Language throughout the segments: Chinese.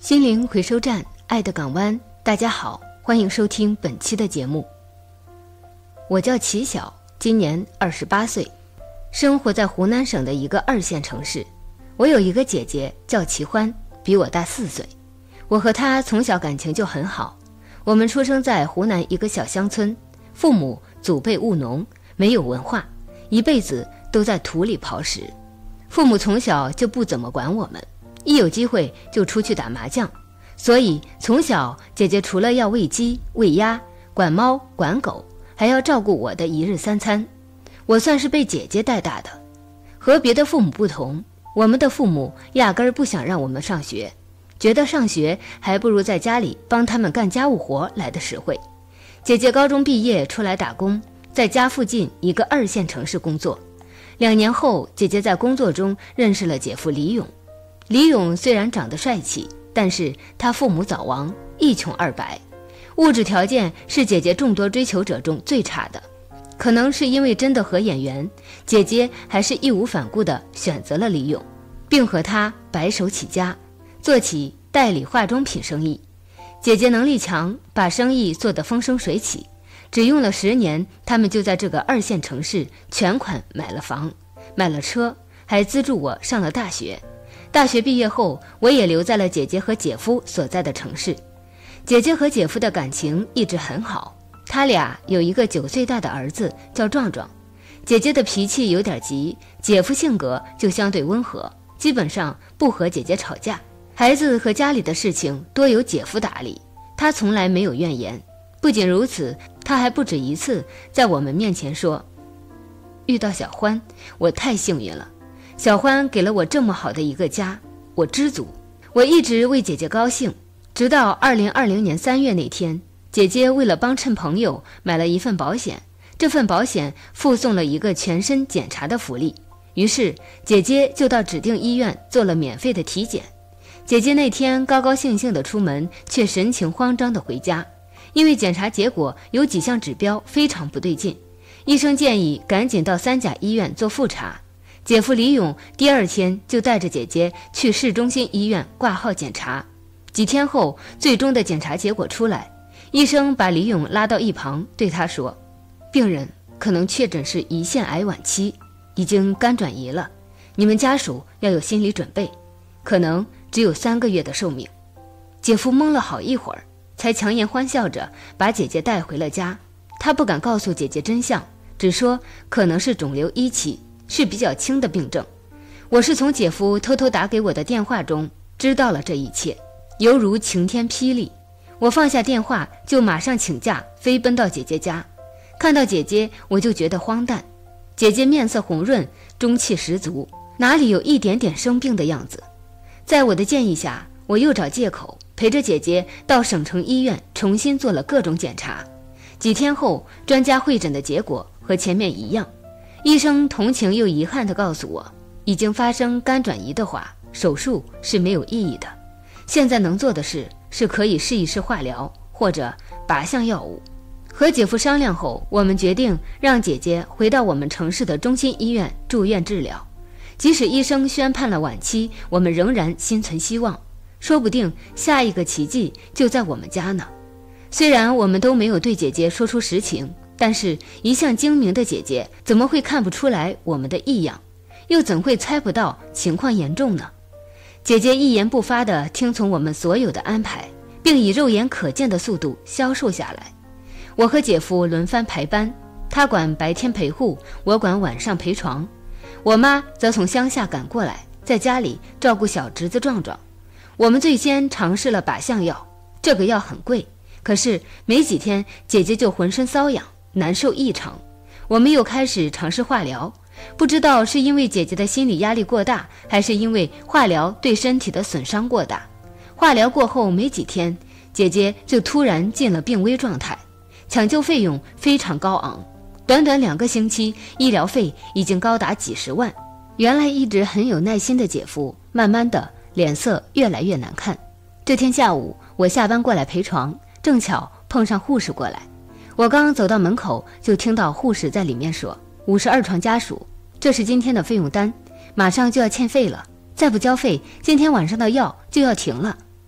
心灵回收站，爱的港湾，大家好，欢迎收听本期的节目。我叫齐晓，今年28岁，生活在湖南省的一个2线城市。我有一个姐姐叫齐欢，比我大4岁。我和她从小感情就很好。我们出生在湖南一个小乡村，父母祖辈务农，没有文化，一辈子都在土里刨食。父母从小就不怎么管我们，一有机会就出去打麻将，所以从小姐姐除了要喂鸡喂鸭，管猫管狗，还要照顾我的一日3餐。我算是被姐姐带大的。和别的父母不同，我们的父母压根儿不想让我们上学，觉得上学还不如在家里帮他们干家务活来得实惠。姐姐高中毕业出来打工，在家附近一个2线城市工作。2年后，姐姐在工作中认识了姐夫李勇。李勇虽然长得帅气，但是他父母早亡，一穷二白，物质条件是姐姐众多追求者中最差的。可能是因为真的合眼缘，姐姐还是义无反顾地选择了李勇，并和他白手起家，做起代理化妆品生意。姐姐能力强，把生意做得风生水起，只用了10年，他们就在这个2线城市全款买了房，买了车，还资助我上了大学。大学毕业后，我也留在了姐姐和姐夫所在的城市。姐姐和姐夫的感情一直很好，他俩有一个9岁大的儿子叫壮壮。姐姐的脾气有点急，姐夫性格就相对温和，基本上不和姐姐吵架。孩子和家里的事情多由姐夫打理，他从来没有怨言。不仅如此，他还不止一次在我们面前说，遇到小欢，我太幸运了，小欢给了我这么好的一个家，我知足。我一直为姐姐高兴，直到2020年3月那天，姐姐为了帮衬朋友买了一份保险，这份保险附送了一个全身检查的福利，于是姐姐就到指定医院做了免费的体检。姐姐那天高高兴兴地出门，却神情慌张地回家，因为检查结果有几项指标非常不对劲，医生建议赶紧到3甲医院做复查。姐夫李勇第2天就带着姐姐去市中心医院挂号检查。几天后，最终的检查结果出来，医生把李勇拉到一旁，对他说，病人可能确诊是胰腺癌晚期，已经肝转移了，你们家属要有心理准备，可能只有3个月的寿命。姐夫懵了好一会儿，才强颜欢笑着把姐姐带回了家。他不敢告诉姐姐真相，只说可能是肿瘤1期，是比较轻的病症。我是从姐夫偷偷打给我的电话中知道了这一切，犹如晴天霹雳。我放下电话就马上请假飞奔到姐姐家。看到姐姐我就觉得荒诞，姐姐面色红润，中气十足，哪里有一点点生病的样子。在我的建议下，我又找借口陪着姐姐到省城医院重新做了各种检查。几天后，专家会诊的结果和前面一样，医生同情又遗憾地告诉我，已经发生肝转移的话，手术是没有意义的，现在能做的事是可以试一试化疗或者靶向药物。和姐夫商量后，我们决定让姐姐回到我们城市的中心医院住院治疗。即使医生宣判了晚期，我们仍然心存希望，说不定下一个奇迹就在我们家呢。虽然我们都没有对姐姐说出实情，但是一向精明的姐姐怎么会看不出来我们的异样，又怎会猜不到情况严重呢？姐姐一言不发地听从我们所有的安排，并以肉眼可见的速度消瘦下来。我和姐夫轮番排班，他管白天陪护，我管晚上陪床。我妈则从乡下赶过来，在家里照顾小侄子壮壮。我们最先尝试了靶向药，这个药很贵，可是没几天姐姐就浑身瘙痒，难受异常。我们又开始尝试化疗，不知道是因为姐姐的心理压力过大，还是因为化疗对身体的损伤过大。化疗过后没几天，姐姐就突然进了病危状态，抢救费用非常高昂，短短2个星期，医疗费已经高达几十万。原来一直很有耐心的姐夫，慢慢的脸色越来越难看。这天下午，我下班过来陪床，正巧碰上护士过来。我刚走到门口，就听到护士在里面说，52床家属，这是今天的费用单，马上就要欠费了，再不交费，今天晚上的药就要停了。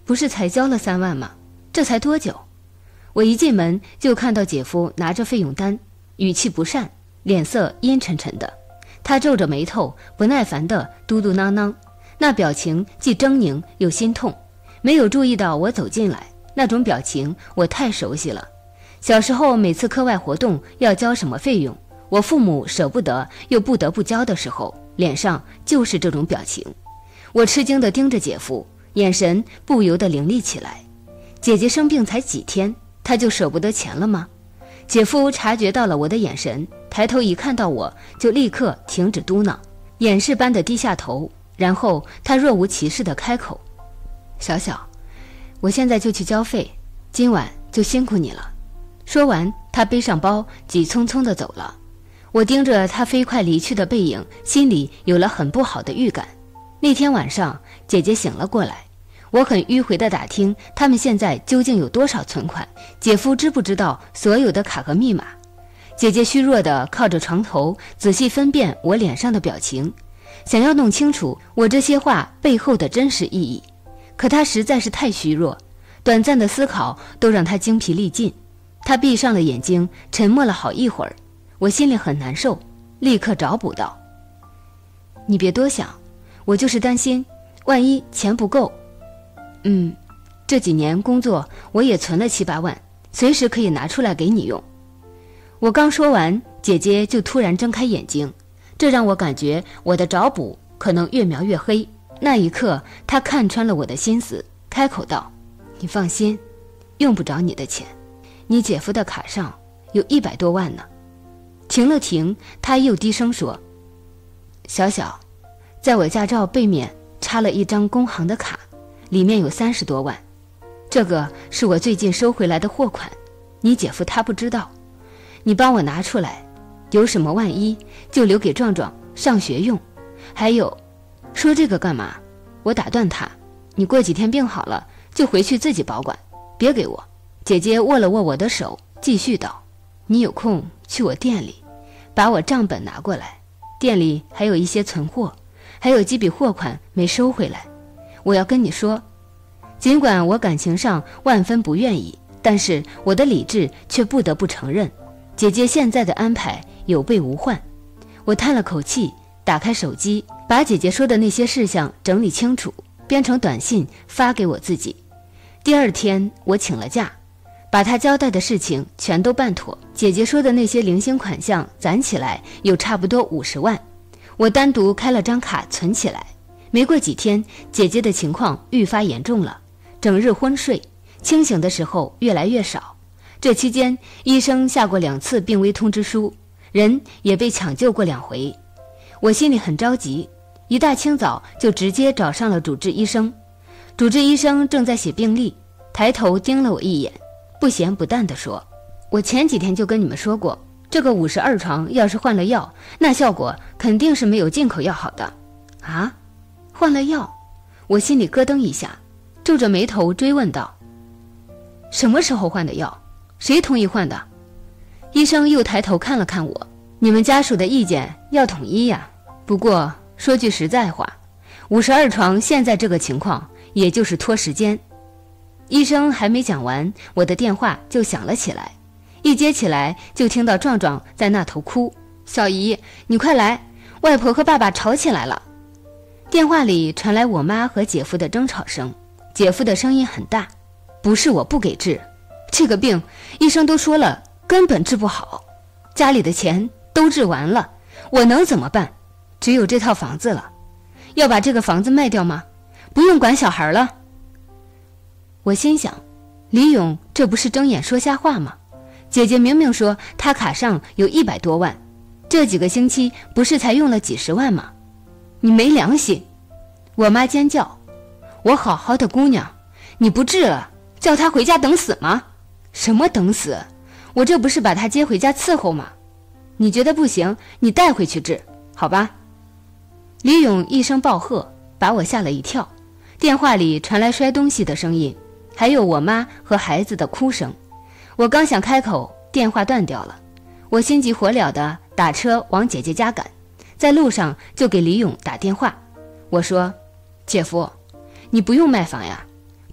不是才交了3万吗？这才多久？我一进门就看到姐夫拿着费用单，语气不善，脸色阴沉沉的。他皱着眉头，不耐烦地嘟嘟囔囔，那表情既狰狞又心痛。没有注意到我走进来，那种表情我太熟悉了。小时候每次课外活动要交什么费用，我父母舍不得又不得不交的时候，脸上就是这种表情。我吃惊地盯着姐夫，眼神不由得凌厉起来。姐姐生病才几天，她就舍不得钱了吗？姐夫察觉到了我的眼神，抬头一看到我就立刻停止嘟囔，掩饰般的低下头，然后他若无其事地开口：小小，我现在就去交费，今晚就辛苦你了。说完，他背上包，急匆匆地走了。我盯着他飞快离去的背影，心里有了很不好的预感。那天晚上，姐姐醒了过来，我很迂回地打听他们现在究竟有多少存款，姐夫知不知道所有的卡和密码。姐姐虚弱地靠着床头，仔细分辨我脸上的表情，想要弄清楚我这些话背后的真实意义。可她实在是太虚弱，短暂的思考都让她精疲力尽。她闭上了眼睛，沉默了好一会儿。我心里很难受，立刻找补道：你别多想，我就是担心万一钱不够。这几年工作我也存了7、8万，随时可以拿出来给你用。我刚说完，姐姐就突然睁开眼睛，这让我感觉我的找补可能越描越黑。那一刻，她看穿了我的心思，开口道：你放心，用不着你的钱，你姐夫的卡上有100多万呢。停了停，她又低声说：小小，在我驾照背面插了一张工行的卡，里面有30多万，这个是我最近收回来的货款，你姐夫他不知道，你帮我拿出来，有什么万一就留给壮壮上学用。还有，说这个干嘛？我打断他，你过几天病好了就回去自己保管，别给我。姐姐握了握我的手，继续道：你有空去我店里，把我账本拿过来，店里还有一些存货，还有几笔货款没收回来。我要跟你说，尽管我感情上万分不愿意，但是我的理智却不得不承认，姐姐现在的安排有备无患。我叹了口气，打开手机，把姐姐说的那些事项整理清楚，编成短信发给我自己。第二天我请了假，把她交代的事情全都办妥。姐姐说的那些零星款项攒起来有差不多50万，我单独开了张卡存起来。没过几天，姐姐的情况愈发严重了，整日昏睡，清醒的时候越来越少。这期间，医生下过2次病危通知书，人也被抢救过2回。我心里很着急，一大清早就直接找上了主治医生。主治医生正在写病历，抬头盯了我一眼，不咸不淡地说：我前几天就跟你们说过，这个52床要是换了药，那效果肯定是没有进口药好的。啊？换了药？我心里咯噔一下，皱着眉头追问道：什么时候换的药？谁同意换的？医生又抬头看了看我：你们家属的意见要统一呀。不过说句实在话，52床现在这个情况也就是拖时间。医生还没讲完，我的电话就响了起来，一接起来就听到壮壮在那头哭：小姨，你快来，外婆和爸爸吵起来了。电话里传来我妈和姐夫的争吵声，姐夫的声音很大：不是我不给治，这个病医生都说了根本治不好，家里的钱都治完了，我能怎么办？只有这套房子了，要把这个房子卖掉吗？不用管小孩了。我心想，李勇这不是睁眼说瞎话吗？姐姐明明说她卡上有100多万，这几个星期不是才用了几十万吗？你没良心！我妈尖叫：我好好的姑娘，你不治了，叫她回家等死吗？什么等死？我这不是把她接回家伺候吗？你觉得不行，你带回去治，好吧？李勇一声暴喝，把我吓了一跳。电话里传来摔东西的声音，还有我妈和孩子的哭声。我刚想开口，电话断掉了。我心急火燎地打车往姐姐家赶，在路上就给李勇打电话。我说：姐夫，你不用卖房呀，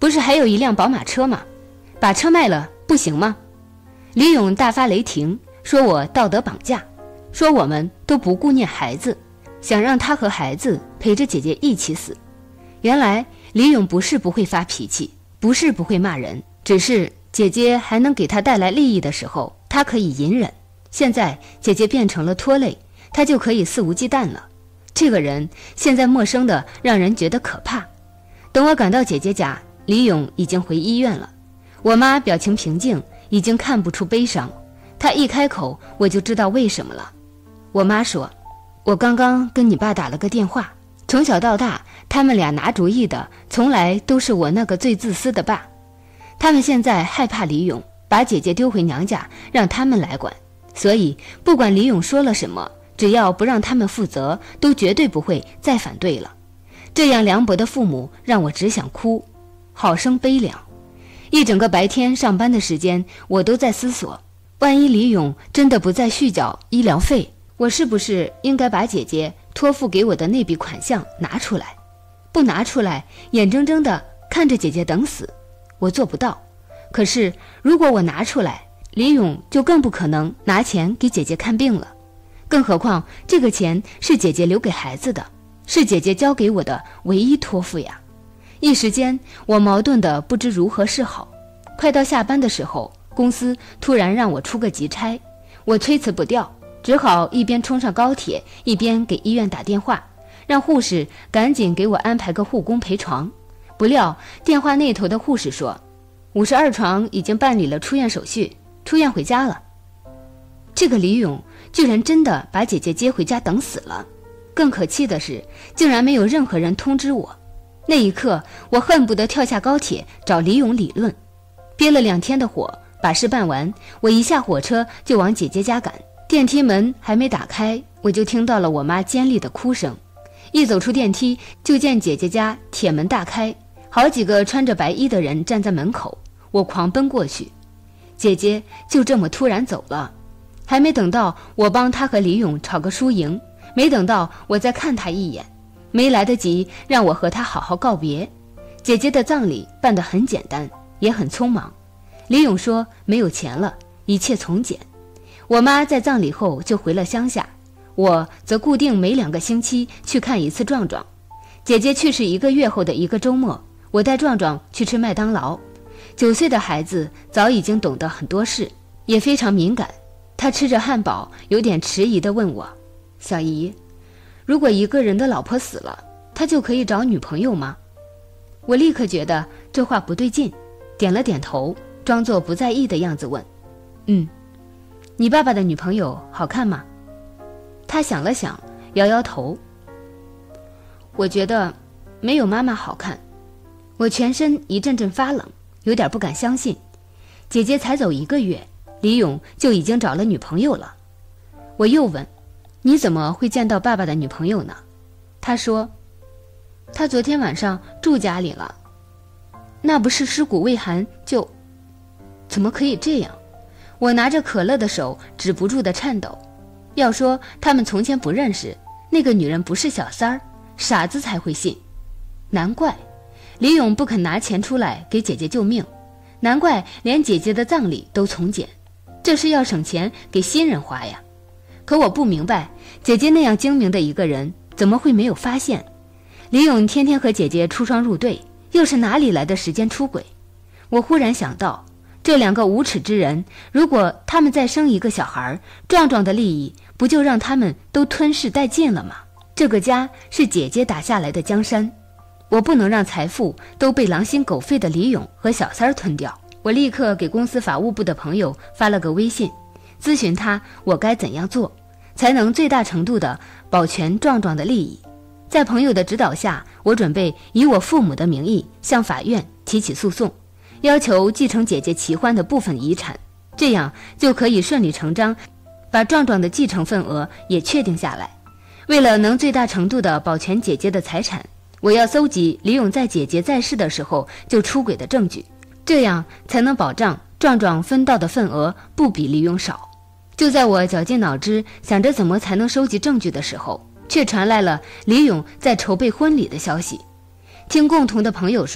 不是还有一辆宝马车吗？把车卖了不行吗？李勇大发雷霆，说我道德绑架，说我们都不顾念孩子，想让他和孩子陪着姐姐一起死。原来李勇不是不会发脾气，不是不会骂人，只是姐姐还能给他带来利益的时候，他可以隐忍。现在姐姐变成了拖累，他就可以肆无忌惮了。这个人现在陌生的让人觉得可怕。等我赶到姐姐家，李勇已经回医院了。我妈表情平静，已经看不出悲伤。她一开口，我就知道为什么了。我妈说，我刚刚跟你爸打了个电话，从小到大他们俩拿主意的从来都是我那个最自私的爸。他们现在害怕李勇，把姐姐丢回娘家，让他们来管。所以不管李勇说了什么，只要不让他们负责，都绝对不会再反对了。这样凉薄的父母让我只想哭，好生悲凉。一整个白天上班的时间，我都在思索，万一李勇真的不再续缴医疗费，我是不是应该把姐姐托付给我的那笔款项拿出来？不拿出来，眼睁睁地看着姐姐等死，我做不到。可是如果我拿出来，李勇就更不可能拿钱给姐姐看病了。更何况这个钱是姐姐留给孩子的，是姐姐交给我的唯一托付呀。一时间我矛盾的不知如何是好。快到下班的时候，公司突然让我出个急差，我推辞不掉，只好一边冲上高铁，一边给医院打电话，让护士赶紧给我安排个护工陪床。不料电话那头的护士说，52床已经办理了出院手续，出院回家了。这个李勇居然真的把姐姐接回家等死了。更可气的是，竟然没有任何人通知我。那一刻我恨不得跳下高铁找李勇理论。憋了2天的火，把事办完，我一下火车就往姐姐家赶。电梯门还没打开，我就听到了我妈尖利的哭声。一走出电梯，就见姐姐家铁门大开，好几个穿着白衣的人站在门口。我狂奔过去，姐姐就这么突然走了。还没等到我帮她和李勇吵个输赢，没等到我再看她一眼，没来得及让我和她好好告别。姐姐的葬礼办得很简单，也很匆忙。李勇说没有钱了，一切从简。我妈在葬礼后就回了乡下，我则固定每2个星期去看一次壮壮。姐姐去世1个月后的一个周末，我带壮壮去吃麦当劳。9岁的孩子早已经懂得很多事，也非常敏感。他吃着汉堡，有点迟疑地问我，小姨，如果一个人的老婆死了，他就可以找女朋友吗？我立刻觉得这话不对劲，点了点头，装作不在意的样子问，你爸爸的女朋友好看吗？他想了想，摇摇头，我觉得没有妈妈好看。我全身一阵阵发冷，有点不敢相信，姐姐才走1个月，李勇就已经找了女朋友了。我又问，你怎么会见到爸爸的女朋友呢？他说，他昨天晚上住家里了。那不是尸骨未寒就……怎么可以这样？我拿着可乐的手止不住的颤抖。要说他们从前不认识，那个女人不是小三儿，傻子才会信。难怪李勇不肯拿钱出来给姐姐救命，难怪连姐姐的葬礼都从简，这是要省钱给新人花呀。可我不明白，姐姐那样精明的一个人，怎么会没有发现？李勇天天和姐姐出双入对，又是哪里来的时间出轨？我忽然想到，这2个无耻之人，如果他们再生一个小孩，壮壮的利益不就让他们都吞噬殆尽了吗？这个家是姐姐打下来的江山，我不能让财富都被狼心狗肺的李勇和小三儿吞掉。我立刻给公司法务部的朋友发了个微信，咨询他我该怎样做，才能最大程度地保全壮壮的利益。在朋友的指导下，我准备以我父母的名义向法院提起诉讼，要求继承姐姐齐欢的部分遗产，这样就可以顺理成章把壮壮的继承份额也确定下来。为了能最大程度地保全姐姐的财产，我要搜集李勇在姐姐在世的时候就出轨的证据，这样才能保障壮壮分到的份额不比李勇少。就在我绞尽脑汁想着怎么才能收集证据的时候，却传来了李勇在筹备婚礼的消息。听共同的朋友说，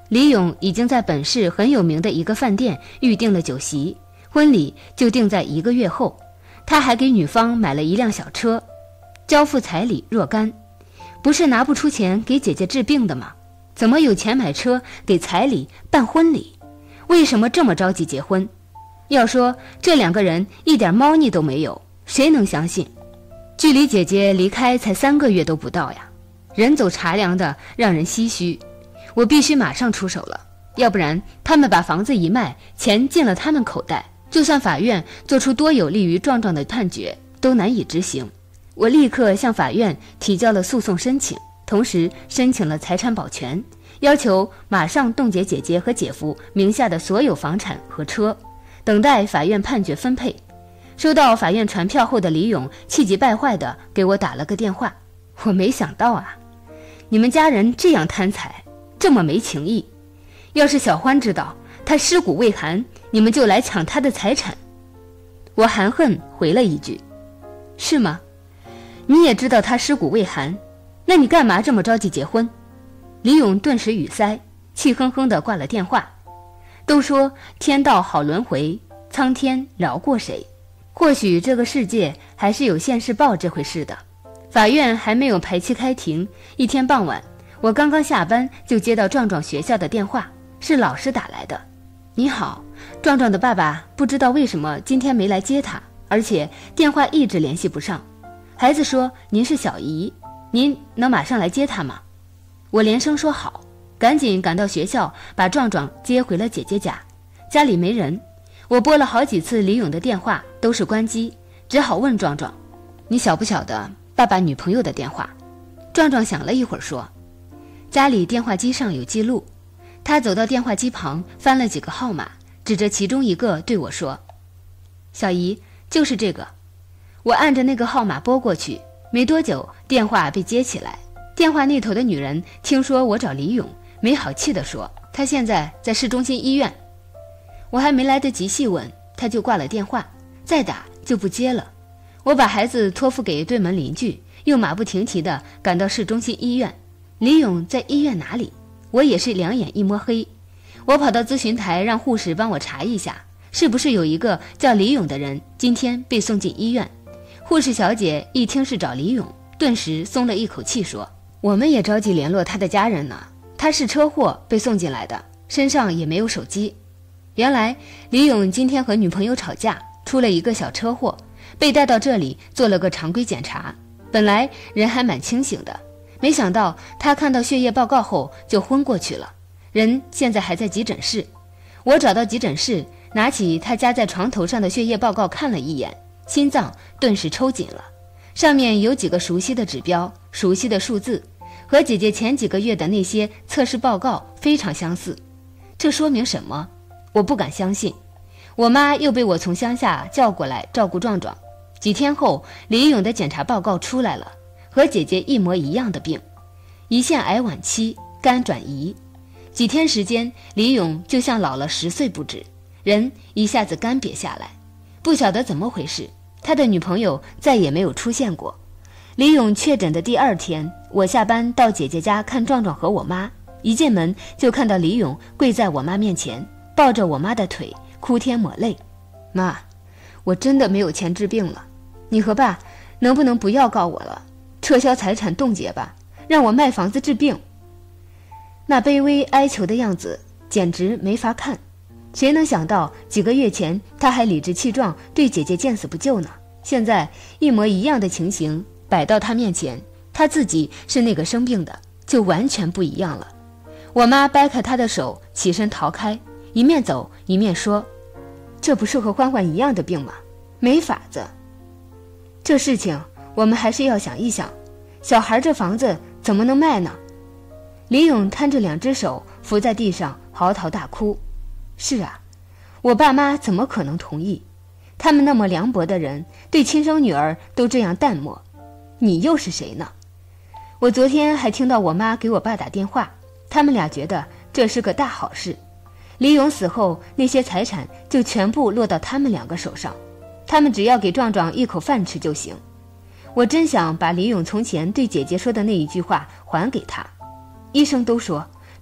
李勇已经在本市很有名的一个饭店预定了酒席，婚礼就定在1个月后。他还给女方买了一辆小车，交付彩礼若干。不是拿不出钱给姐姐治病的吗？怎么有钱买车、给彩礼、办婚礼？为什么这么着急结婚？要说这2个人一点猫腻都没有，谁能相信？距离姐姐离开才3个月都不到呀，人走茶凉的让人唏嘘。我必须马上出手了，要不然他们把房子一卖，钱进了他们口袋，就算法院做出多有利于壮壮的判决，都难以执行。我立刻向法院提交了诉讼申请，同时申请了财产保全，要求马上冻结姐姐和姐夫名下的所有房产和车，等待法院判决分配。收到法院传票后的李勇气急败坏地给我打了个电话。我没想到啊，你们家人这样贪财，这么没情义。要是小欢知道他尸骨未寒，你们就来抢他的财产。我含恨回了一句，是吗？你也知道他尸骨未寒，那你干嘛这么着急结婚？李勇顿时语塞，气哼哼地挂了电话。都说天道好轮回，苍天饶过谁？或许这个世界还是有现世报这回事的。法院还没有排期开庭，一天傍晚，我刚刚下班就接到壮壮学校的电话，是老师打来的。你好，壮壮的爸爸不知道为什么今天没来接他，而且电话一直联系不上。孩子说您是小姨，您能马上来接他吗？我连声说好，赶紧赶到学校，把壮壮接回了姐姐家。家里没人，我拨了好几次李勇的电话都是关机，只好问壮壮，你晓不晓得爸爸女朋友的电话？壮壮想了一会儿说，家里电话机上有记录。他走到电话机旁，翻了几个号码，指着其中一个对我说，小姨，就是这个。我按着那个号码拨过去，没多久电话被接起来。电话那头的女人听说我找李勇，没好气地说，他现在在市中心医院。我还没来得及细问，他就挂了电话，再打就不接了。我把孩子托付给对门邻居，又马不停蹄地赶到市中心医院。李勇在医院哪里？我也是两眼一摸黑。我跑到咨询台让护士帮我查一下，是不是有一个叫李勇的人今天被送进医院。护士小姐一听是找李勇，顿时松了一口气说，我们也着急联络他的家人呢，他是车祸被送进来的，身上也没有手机。原来李勇今天和女朋友吵架，出了一个小车祸，被带到这里做了个常规检查，本来人还蛮清醒的，没想到他看到血液报告后就昏过去了，人现在还在急诊室。我找到急诊室，拿起他夹在床头上的血液报告看了一眼，心脏顿时抽紧了，上面有几个熟悉的指标，熟悉的数字，和姐姐前几个月的那些测试报告非常相似。这说明什么？我不敢相信。我妈又被我从乡下叫过来照顾壮壮。几天后，李勇的检查报告出来了，和姐姐一模一样的病，胰腺癌晚期，肝转移。几天时间，李勇就像老了10岁不止，人一下子干瘪下来。不晓得怎么回事，他的女朋友再也没有出现过。李勇确诊的第2天，我下班到姐姐家看壮壮和我妈，一进门就看到李勇跪在我妈面前，抱着我妈的腿，哭天抹泪。妈，我真的没有钱治病了，你和爸能不能不要告我了，撤销财产冻结吧，让我卖房子治病。那卑微哀求的样子简直没法看。谁能想到几个月前他还理直气壮对姐姐见死不救呢？现在一模一样的情形摆到他面前，他自己是那个生病的，就完全不一样了。我妈掰开他的手，起身逃开，一面走一面说，这不是和欢欢一样的病吗？没法子。这事情我们还是要想一想，小孩这房子怎么能卖呢？李勇摊着2只手伏在地上嚎啕大哭。是啊，我爸妈怎么可能同意？他们那么凉薄的人，对亲生女儿都这样淡漠，你又是谁呢？我昨天还听到我妈给我爸打电话，他们俩觉得这是个大好事，李勇死后那些财产就全部落到他们2个手上，他们只要给壮壮一口饭吃就行。我真想把李勇从前对姐姐说的那一句话还给他。医生都说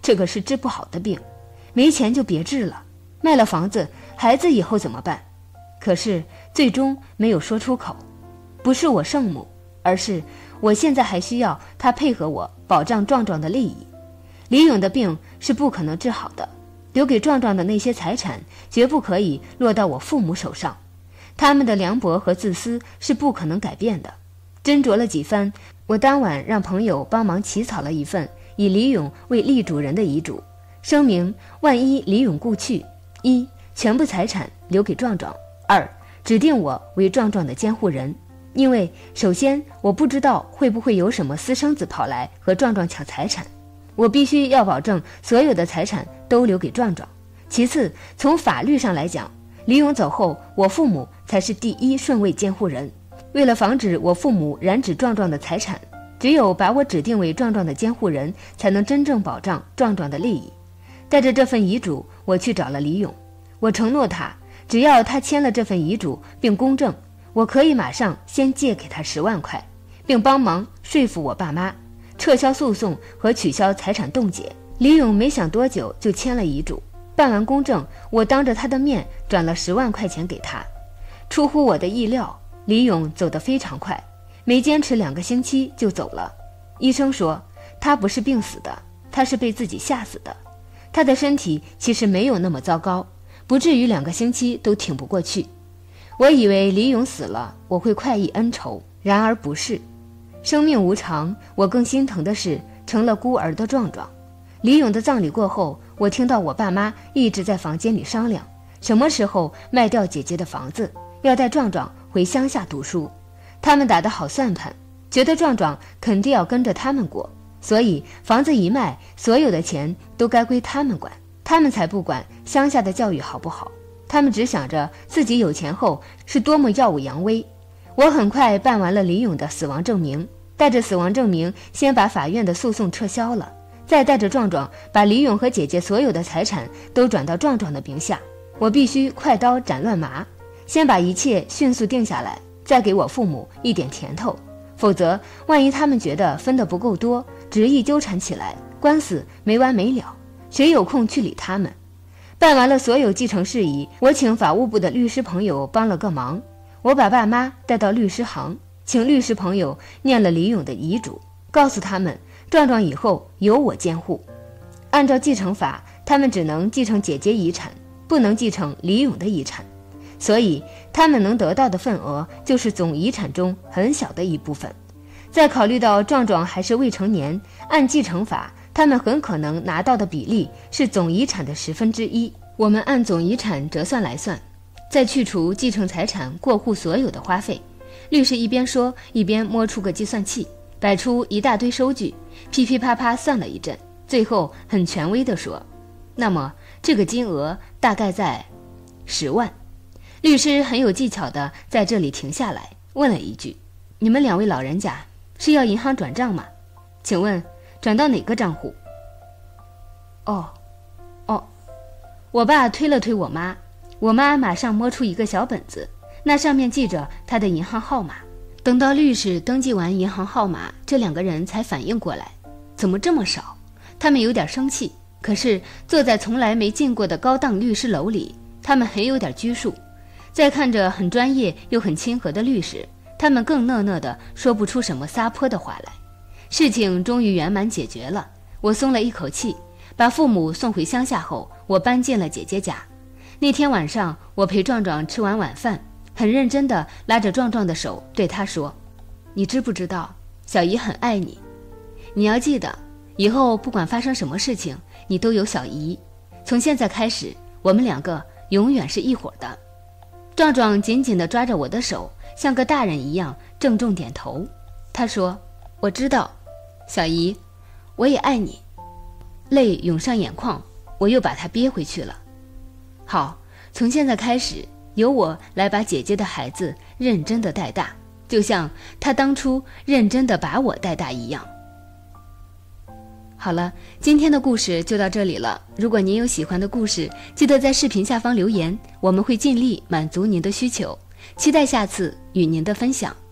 这个是治不好的病，没钱就别治了，卖了房子，孩子以后怎么办？可是最终没有说出口。不是我圣母，而是我现在还需要他配合我保障壮壮的利益。李勇的病是不可能治好的，留给壮壮的那些财产绝不可以落到我父母手上，他们的凉薄和自私是不可能改变的。斟酌了几番，我当晚让朋友帮忙起草了一份以李勇为立主人的遗嘱，声明万一李勇故去，一，全部财产留给壮壮；二，指定我为壮壮的监护人。因为首先我不知道会不会有什么私生子跑来和壮壮抢财产，我必须要保证所有的财产都留给壮壮。其次，从法律上来讲，李勇走后，我父母才是第一顺位监护人。为了防止我父母染指壮壮的财产，只有把我指定为壮壮的监护人，才能真正保障壮壮的利益。带着这份遗嘱，我去找了李勇，我承诺他，只要他签了这份遗嘱并公证，我可以马上先借给他10万块，并帮忙说服我爸妈撤销诉讼和取消财产冻结。李勇没想多久就签了遗嘱，办完公证，我当着他的面转了10万块钱给他。出乎我的意料，李勇走得非常快，没坚持2个星期就走了。医生说他不是病死的，他是被自己吓死的。他的身体其实没有那么糟糕，不至于2个星期都挺不过去。我以为李勇死了我会快意恩仇，然而不是。生命无常，我更心疼的是成了孤儿的壮壮。李勇的葬礼过后，我听到我爸妈一直在房间里商量什么时候卖掉姐姐的房子，要带壮壮回乡下读书。他们打得好算盘，觉得壮壮肯定要跟着他们过，所以房子一卖，所有的钱都该归他们管，他们才不管乡下的教育好不好，他们只想着自己有钱后是多么耀武扬威。我很快办完了李勇的死亡证明，带着死亡证明先把法院的诉讼撤销了，再带着壮壮把李勇和姐姐所有的财产都转到壮壮的名下。我必须快刀斩乱麻，先把一切迅速定下来，再给我父母一点甜头，否则万一他们觉得分得不够多，执意纠缠起来，官司没完没了，谁有空去理他们？办完了所有继承事宜，我请法务部的律师朋友帮了个忙，我把爸妈带到律师行，请律师朋友念了李勇的遗嘱，告诉他们壮壮以后由我监护。按照继承法，他们只能继承姐姐遗产，不能继承李勇的遗产，所以他们能得到的份额就是总遗产中很小的一部分。再考虑到壮壮还是未成年，按继承法他们很可能拿到的比例是总遗产的1/10。我们按总遗产折算来算，再去除继承财产过户所有的花费。律师一边说一边摸出个计算器，摆出一大堆收据，噼噼啪啪算了一阵，最后很权威地说，那么这个金额大概在10万。律师很有技巧地在这里停下来，问了一句，你们2位老人家是要银行转账吗？请问转到哪个账户？哦，我爸推了推我妈，我妈马上摸出一个小本子，那上面记着他的银行号码。等到律师登记完银行号码，这2个人才反应过来，怎么这么少？他们有点生气，可是坐在从来没进过的高档律师楼里，他们很有点拘束。再看着很专业又很亲和的律师，他们更讷讷的说不出什么撒泼的话来。事情终于圆满解决了，我松了一口气。把父母送回乡下后，我搬进了姐姐家。那天晚上，我陪壮壮吃完晚饭，很认真地拉着壮壮的手对他说，你知不知道小姨很爱你，你要记得以后不管发生什么事情，你都有小姨，从现在开始我们2个永远是一伙的。壮壮紧紧地抓着我的手，像个大人一样郑重点头。他说，我知道小姨，我也爱你。泪涌上眼眶，我又把它憋回去了。好，从现在开始由我来把姐姐的孩子认真地带大，就像她当初认真地把我带大一样。好了，今天的故事就到这里了。如果您有喜欢的故事，记得在视频下方留言，我们会尽力满足您的需求。期待下次与您的分享。